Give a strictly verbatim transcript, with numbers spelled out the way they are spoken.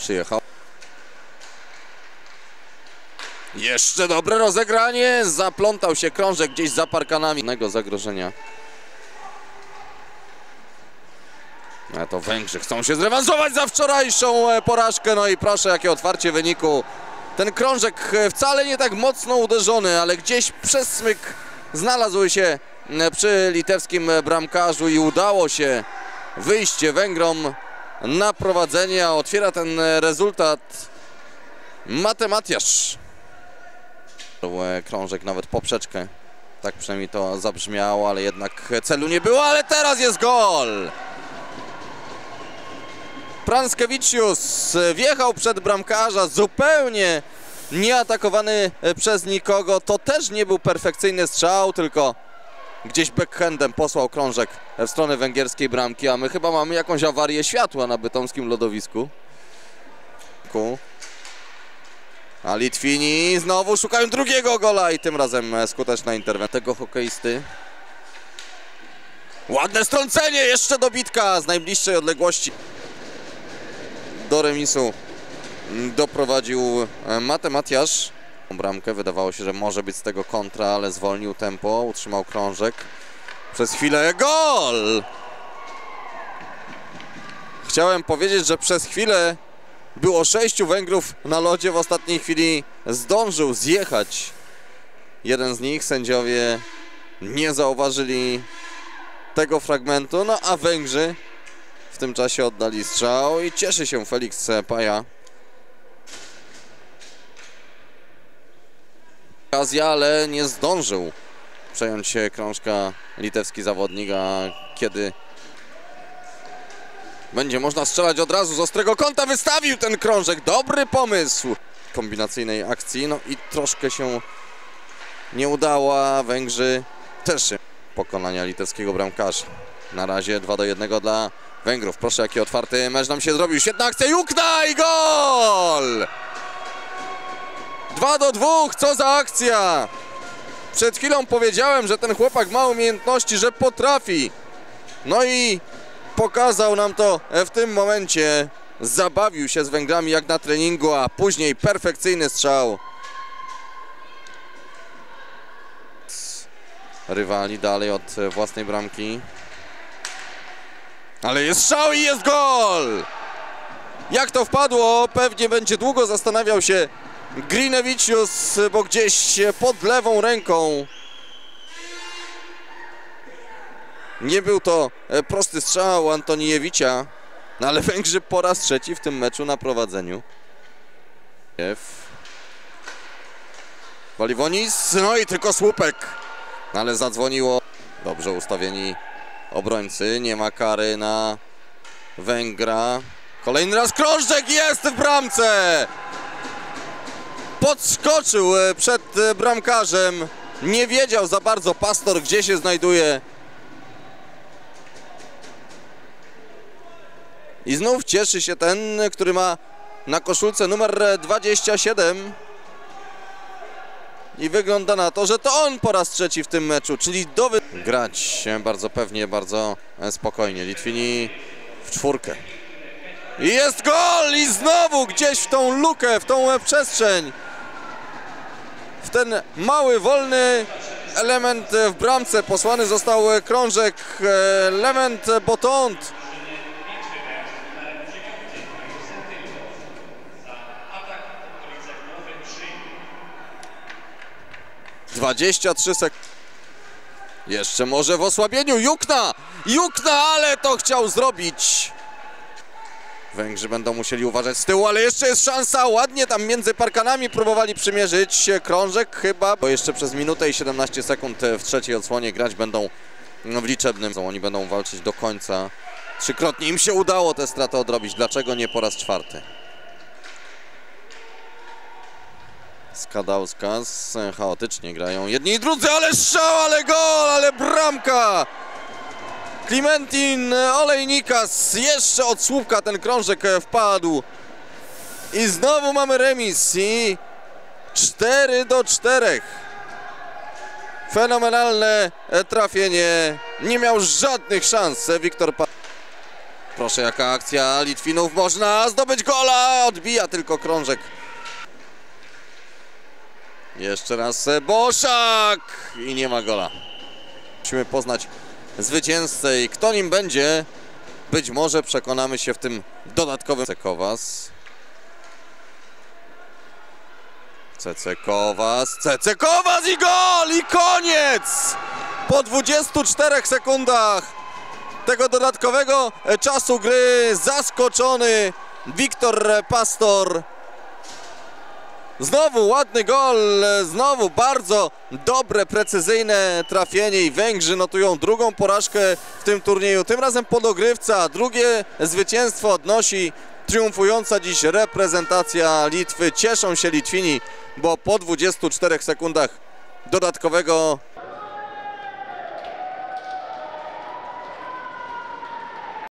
Przyjechał. Jeszcze dobre rozegranie. Zaplątał się krążek gdzieś za parkanami. Innego zagrożenia. A to Węgrzy chcą się zrewanżować za wczorajszą porażkę. No i proszę, jakie otwarcie wyniku. Ten krążek wcale nie tak mocno uderzony, ale gdzieś przesmyk znalazł się przy litewskim bramkarzu i udało się wyjście Węgrom na prowadzenie, a otwiera ten rezultat Mate Matiasz. Krążek nawet poprzeczkę, tak przynajmniej to zabrzmiało, ale jednak celu nie było, ale teraz jest gol! Prańskiewicz wjechał przed bramkarza, zupełnie nieatakowany przez nikogo. To też nie był perfekcyjny strzał, tylko gdzieś backhandem posłał krążek w stronę węgierskiej bramki, a my chyba mamy jakąś awarię światła na bytomskim lodowisku. A Litwini znowu szukają drugiego gola i tym razem skuteczna interwencja tego hokeisty. Ładne strącenie, jeszcze dobitka z najbliższej odległości. Do remisu doprowadził Mate Matiasz. Bramkę wydawało się, że może być z tego kontra, ale zwolnił tempo, utrzymał krążek. Przez chwilę gol! Chciałem powiedzieć, że przez chwilę było sześciu Węgrów na lodzie, w ostatniej chwili zdążył zjechać jeden z nich. Sędziowie nie zauważyli tego fragmentu, no a Węgrzy w tym czasie oddali strzał i cieszy się Felix Paja. Okazja, ale nie zdążył przejąć się krążka litewski zawodnik, a kiedy będzie można strzelać od razu z ostrego kąta, wystawił ten krążek. Dobry pomysł kombinacyjnej akcji, no i troszkę się nie udało, a Węgrzy też pokonania litewskiego bramkarza. Na razie dwa do jednego dla Węgrów. Proszę, jaki otwarty mecz nam się zrobił. Świetna akcja, Jukna i gol! dwa do dwóch, co za akcja! Przed chwilą powiedziałem, że ten chłopak ma umiejętności, że potrafi. No i pokazał nam to w tym momencie. Zabawił się z Węgrami jak na treningu, a później perfekcyjny strzał. Rywali dalej od własnej bramki. Ale jest strzał i jest gol! Jak to wpadło? Pewnie będzie długo zastanawiał się Grinewicius, bo gdzieś pod lewą ręką. Nie był to prosty strzał Antoniewicza, no ale Węgrzy po raz trzeci w tym meczu na prowadzeniu. Waliwonis, no i tylko słupek, ale zadzwoniło. Dobrze ustawieni obrońcy, nie ma kary na Węgra. Kolejny raz krążek, jest w bramce! Podskoczył przed bramkarzem, nie wiedział za bardzo Pastor, gdzie się znajduje. I znów cieszy się ten, który ma na koszulce numer dwadzieścia siedem. I wygląda na to, że to on po raz trzeci w tym meczu, czyli do wy... grać bardzo pewnie, bardzo spokojnie. Litwini w czwórkę. I jest gol! I znowu gdzieś w tą lukę, w tą przestrzeń. W ten mały, wolny element w bramce posłany został krążek Lement Botont. dwadzieścia trzy sekund. Jeszcze może w osłabieniu. Jukna! Jukna, ale to chciał zrobić. Węgrzy będą musieli uważać z tyłu, ale jeszcze jest szansa. Ładnie tam między parkanami próbowali przymierzyć krążek chyba, bo jeszcze przez minutę i siedemnaście sekund w trzeciej odsłonie grać będą w liczebnym. Oni będą walczyć do końca. Trzykrotnie im się udało tę stratę odrobić. Dlaczego nie po raz czwarty? Skadauskas chaotycznie grają jedni i drudzy, ale strzał, ale gol, ale bramka! Klimentin Olejnikas, jeszcze od słupka ten krążek wpadł. I znowu mamy remis i cztery do czterech. Fenomenalne trafienie, nie miał żadnych szans Wiktor Pa... Proszę, jaka akcja Litwinów, można zdobyć gola, odbija tylko krążek. Jeszcze raz Boszak i nie ma gola. Musimy poznać zwycięzcę i kto nim będzie. Być może przekonamy się w tym dodatkowym. Cecekowas. Cecekowas. Cecekowas i gol! I koniec! Po dwudziestu czterech sekundach tego dodatkowego czasu gry zaskoczony Wiktor Pastor. Znowu ładny gol, znowu bardzo dobre, precyzyjne trafienie i Węgrzy notują drugą porażkę w tym turnieju. Tym razem po dogrywce, drugie zwycięstwo odnosi triumfująca dziś reprezentacja Litwy. Cieszą się Litwini, bo po dwudziestu czterech sekundach dodatkowego